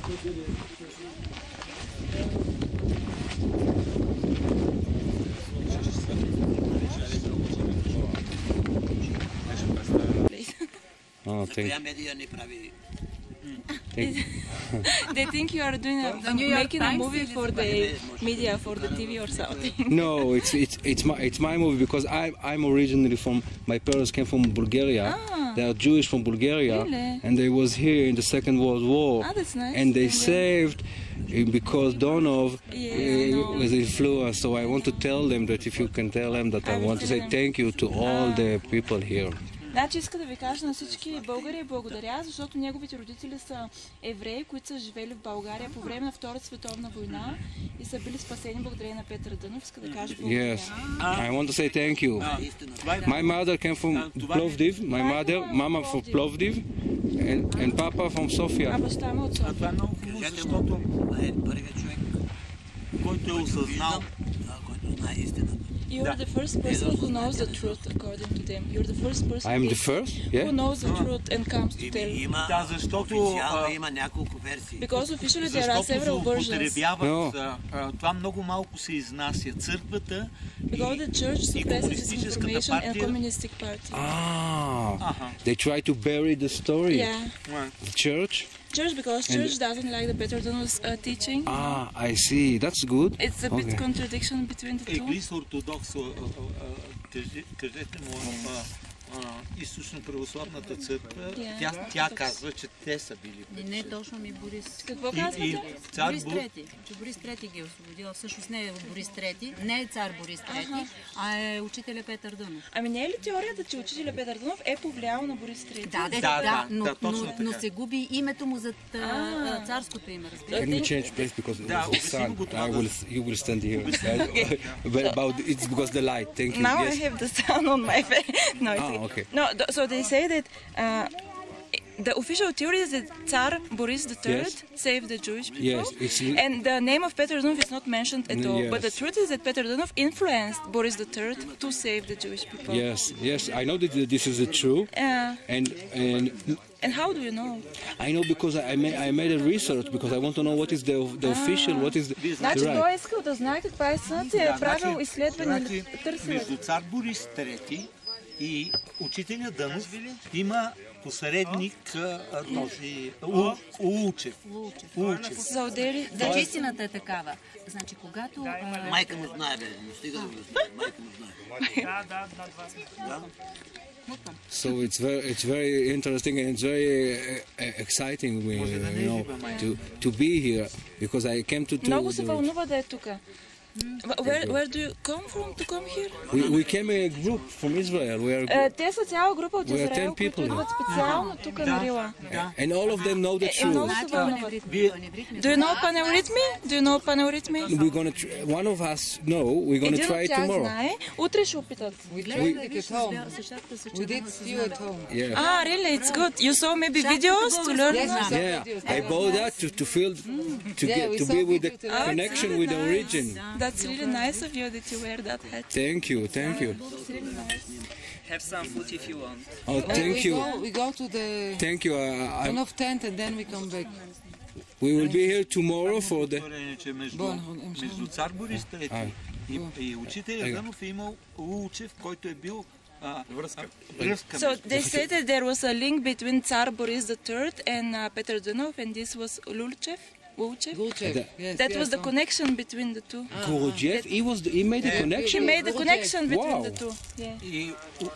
Oh, thank They think you are doing making a movie for the media, for the TV or something. No, it's my movie because I'm originally from, my parents came from Bulgaria. They are Jewish from Bulgaria, Really? and they was here in the Second World War. That's nice. And they saved because Donov was influenced. So I want to tell them that if you can tell them that I want to say thank you to all the people here. Значи иска да ви кажа на всички българи благодаря, защото неговите родители са евреи, които са живели в България по време на Втората световна война и са били спасени благодарение на Петър Дънов. Иска да кажа благодаря. Yes, I want to say thank you. My mother came from Plovdiv. My mama from Plovdiv, and Papa from Sofia. А баща ме от София. Това е много хубаво, защото първият човек, който е осъзнал, който знае истината. You're the first person who knows the truth according to them. You're the first person I'm the first, who knows the truth and comes to tell. Да, защото има няколко версии. Because officially there are several versions. Защото това много малко се изнася. Църквата Because the church suppresses disinformation and communistic party. They try to bury the story. Yeah. The church. Church, because church doesn't like the Peter Dunov's teaching. I see. That's good. It's a bit contradiction between the two. Еглис ортодокс, кажете му, източно-православната църква, тя казва, че те са били. Не точно ми Борис. Какво казвате? Борис Трети. Че Борис Трети ги е освободил. Всъщност не е Борис Трети, не е цар Борис Трети, а е учителя Петър Дънов. Ами не е ли теорията, че учителя Петър Дънов е повлиял на Борис Трети? Да, но се губи името му зад царското име, разбира. Can we change place because the sun? You will stand here. It's because the light. Thank you. Now I have the sun on my face. No, okay. No, so they say that the official theory is that Tsar Boris III saved the Jewish people. Yes, and the name of Peter Dunov is not mentioned at all. But the truth is that Peter Dunov influenced Boris III to save the Jewish people. Yes, I know that this is true. And how do you know? I know because I made a research because I want to know what is the official, what is the Значи right. той е искал да знае каква е истината и е правил изследване, търсене. Между цар Борис III и учителя Дънов има посредник този Улчев. Значи истината е такава. Значи когато... Майка му знае, бе, но стига да го знае. Майка му знае. Да. So it's very interesting and it's very exciting, to be here because I came to. Много се вълнува да е тук. Where do you come from to come here? We came a group from Israel. Те са цяла група от Израел, които идват специално тук на Рила. And all of them know the truth. Много се вълнуват. Do you know Paneurhythmy? Do you know Paneurhythmy? One of us know. We're going to try it tomorrow. Знае. Утре ще опитат. We learned it at home. We did stew at home. Yeah. Really? It's good. You saw maybe videos to learn? Yeah. I bought that to feel to be with the connection with the origin. That's really nice of you that you wear that hat. Thank you. Have some food if you want. Oh, thank you. We go to the Thank you. Donov tent and then we come back. We will be here tomorrow for the. Между цар Борис III и учителя Дънов е имал Улчев, който е бил връзка. So they say that there was a link between Tsar Boris III and Peter Dunov, and this was Lulchev. That was the connection between the two. Gurdjieff, he made the connection. He made the connection between the two. И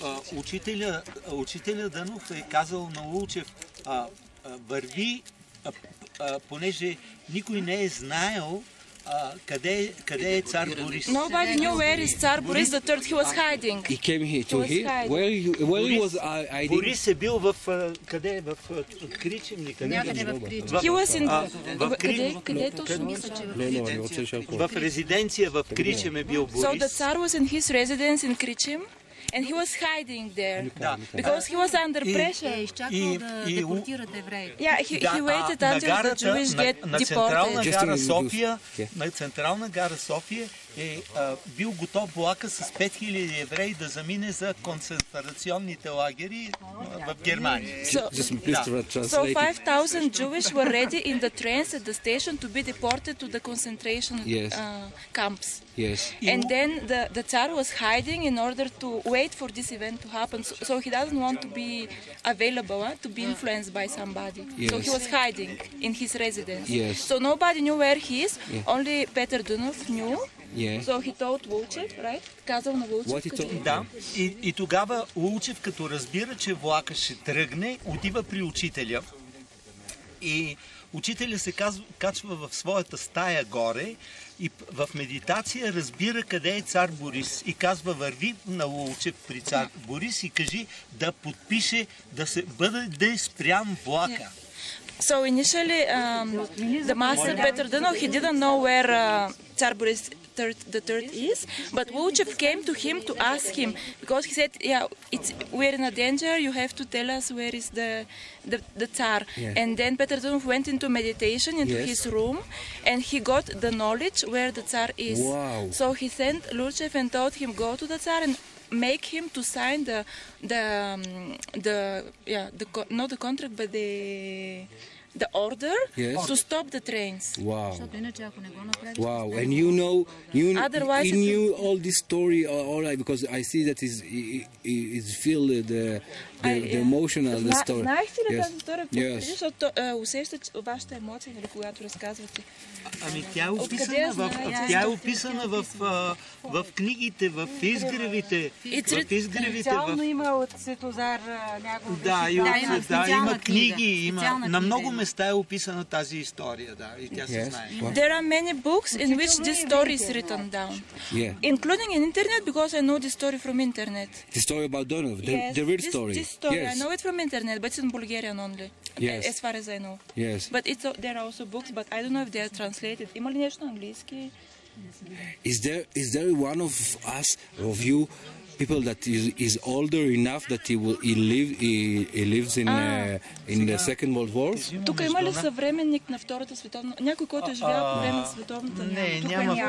учителя Дънов е казал на Лулчев, върви, понеже никой не е знаел къде е цар Борис. Nobody knew where is Tsar Boris III. He was hiding. He came here to here. Where he was hiding. Борис е бил в къде? В Кричим ли? Някъде в Кричим. He was in къде точно? В резиденция в Кричим е бил Борис. So the Tsar was in his residence in Krichim. And he was hiding there because he was under pressure. Изчакал да депортират евреите. Yeah, he waited until the Jewish get deported. На Централна гара София е бил готов влака с 5000 евреи да замине за концентрационните лагери в Германия. So 5,000 Jewish were ready in the trains at the station to be deported to the concentration camps. Yes. And then the Tsar was hiding in order to wait for this event to happen. So he doesn't want to be available, to be influenced by somebody. So he was hiding in his residence. Yes. So nobody knew where he is. Only Peter Dunov knew. Yeah. So he told Лулчев, right? Казал на Лулчев. What he told? Да, и тогава Лулчев, като разбира, че влака ще тръгне, отива при учителя. И учителя се качва в своята стая горе и в медитация разбира къде е цар Борис. И казва, върви на Лулчев при цар Борис и кажи да подпише, да се бъде спрян влака. So initially, the master Peter Dunov, he didn't know where Tsar Boris the Third is, but Lulchev came to him to ask him because he said, "Yeah, we're in a danger. You have to tell us where is the Tsar." Yeah. And then Peter Dunov went into meditation into his room, and he got the knowledge where the Tsar is. Wow. So he sent Lulchev and told him go to the Tsar and make him to sign not the contract but the order to stop the trains. Wow. Защото иначе ако не го направиш... Wow. And you know, Otherwise he it knew all this story, all right, because I see that is feel the emotional the story. Знаехте ли Yes. тази история? Yes. Защото усещате вашата емоция, нали, когато разказвате. Ами тя е Откъде я описана, знаете? тя е описана в книгите, в изгревите. Специално има от Светозар няколко. Да, има книги, Специална на много книга. места е описана тази история, да, и тя се знае. There are many books in which this story is written down, Yeah. including in internet because I know this story from internet. The story about Donov, the real story. This story, Yes. I know it from internet, but it's in Bulgarian only, Yes. as far as I know. Yes. But there are also books, but I don't know if they are translated. Има ли нещо на английски? Is there one of us, of you, people that is older enough that he lives in the Second World War? Тук има ли съвременник на Втората световна? Някой, който е живял по време на Световната? Не,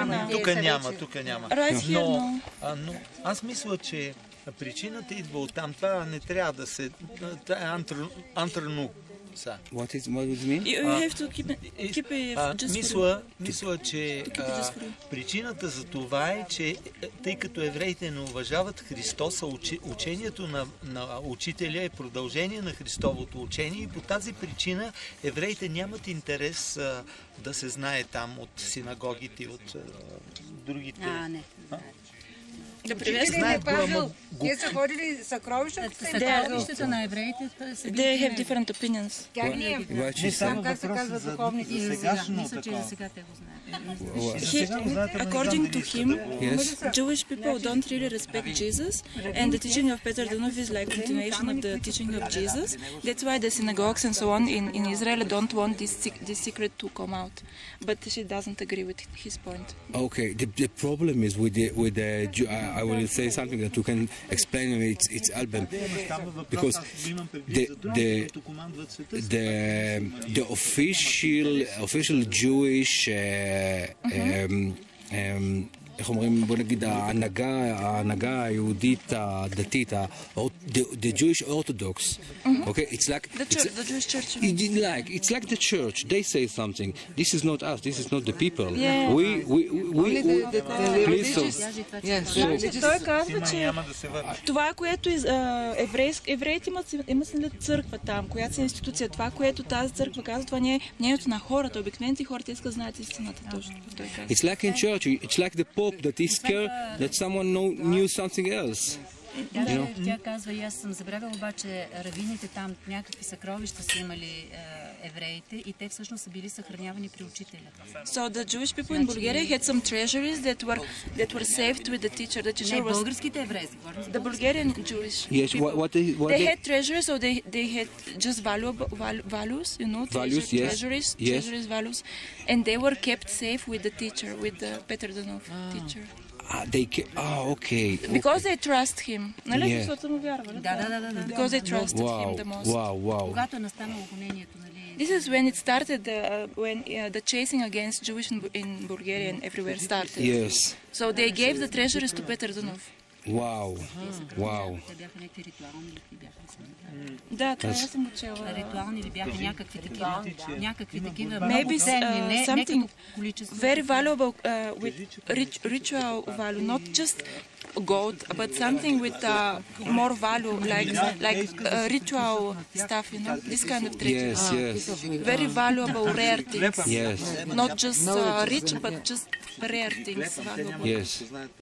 тук няма. Right here, Но аз мисля, че причината идва от там. Това не трябва да се... Това е антрону. What does it mean? You have to keep it just for Мисля, че причината за това е, че тъй като евреите не уважават Христос, учението на учителя е продължение на Христовото учение и по тази причина евреите нямат интерес да се знае там от синагогите, от другите. Не. да приветствам. Знаят го, ама Те са ходили съкровищата. Съкровищата на евреите са They have different opinions. Тях не е. не само Как се въпрос казва за духовните и за сегашно мисля, че и такова. за сега те го знаят. According to him, Yes. Jewish people don't really respect Jesus, and the teaching of Peter Dunov is like continuation of the teaching of Jesus. That's why the synagogues and so on in Israel don't want this secret to come out. But she doesn't agree with his point. Okay, the problem is with the I will say something that you can explain me. It's album because the official Jewish איך אומרים, בוא נגיד, ההנהגה היהודית הדתית, the Jewish Orthodox, okay, it's like The Jewish church. it's like the church. They say something. This is not us. This is not the people. Yeah. We please. Той казва, че Няма да се върне. това, което евреите имат църква там, която е институция, това, което тази църква казва, това не е мнението на хората. Обикновените хората искат да знаят истината. Точно той казва. It's like in church. It's like the Pope that is scared that someone knew something else. Тя казва, и аз съм забравила, обаче равините там някакви съкровища са имали евреите и те всъщност са били съхранявани при учителя. So the Jewish people in Bulgaria had some treasuries that were saved with the teacher. The teacher Не, was българските евреи. the Bulgarian Jewish Yes. people. What They had treasures, so they had just values, you know, Values, yes. treasuries, values, and they were kept safe with the teacher, with the Peter Dunov teacher. Okay. Because they trust him. Нали? Yeah. Защото му вярвали. Да. Because they trusted him the most. Wow. Когато е настанало гонението, нали, This is when it started, when the chasing against Jewish in Bulgaria and everywhere started. Yes. So they gave the treasuries to Петър Дънов. Wow. Wow. Те бяха някакви ритуални ли бяха? Да, това съм го чела. Ритуални ли бяха някакви такива? Някакви такива Maybe много ценни, не something като количество. very valuable with ritual value, not just gold, but something with more value, like ritual stuff, you know, this kind of treasure. Yes, yes. Very valuable, rare things. Yes. Not just rich, but just rare things. Valuable. Yes.